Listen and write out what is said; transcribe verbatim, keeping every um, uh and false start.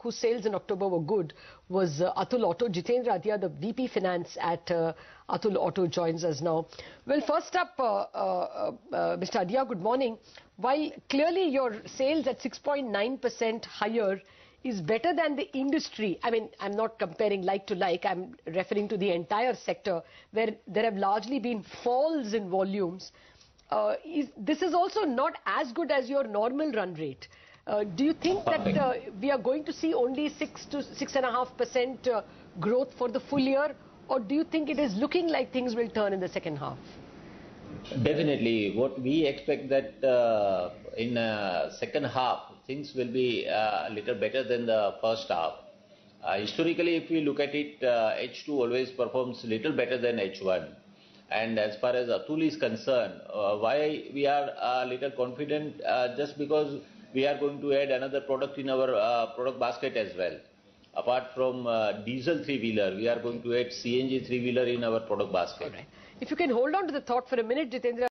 whose sales in October were good was uh, Atul Auto. Jitendra Adia, the V P Finance at uh, Atul Auto, joins us now. Well, first up, uh, uh, uh, Mister Adia, good morning. While clearly your sales at six point nine percent higher is better than the industry, I mean, I'm not comparing like to like, I'm referring to the entire sector where there have largely been falls in volumes. Uh, is, this is also not as good as your normal run rate. Uh, do you think that uh, we are going to see only six to six and a half percent uh, growth for the full year, or do you think it is looking like things will turn in the second half? Definitely, what we expect that uh, in uh, second half things will be uh, a little better than the first half. Uh, historically, if we look at it, uh, H two always performs little better than H one. And as far as Atul is concerned, uh, why we are a little confident? Uh, just because we are going to add another product in our uh, product basket as well. Apart from uh, diesel three-wheeler, we are going to add C N G three-wheeler in our product basket. All right. If you can hold on to the thought for a minute, Jitendra.